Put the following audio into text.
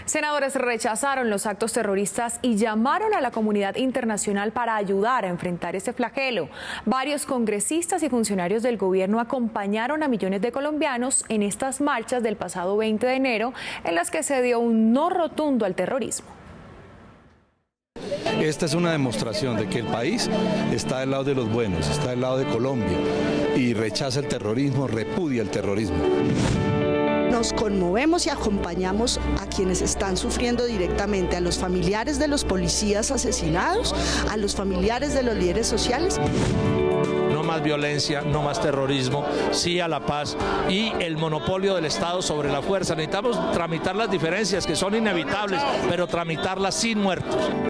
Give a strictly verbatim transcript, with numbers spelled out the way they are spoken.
Senadores rechazaron los actos terroristas y llamaron a la comunidad internacional para ayudar a enfrentar este flagelo. Varios congresistas y funcionarios del gobierno acompañaron a millones de colombianos en estas marchas del pasado veinte de enero, en las que se dio un no rotundo al terrorismo. Esta es una demostración de que el país está del lado de los buenos, está del lado de Colombia y rechaza el terrorismo, repudia el terrorismo. Nos conmovemos y acompañamos a quienes están sufriendo directamente, a los familiares de los policías asesinados, a los familiares de los líderes sociales. No más violencia, no más terrorismo, sí a la paz y el monopolio del Estado sobre la fuerza. Necesitamos tramitar las diferencias que son inevitables, pero tramitarlas sin muertos.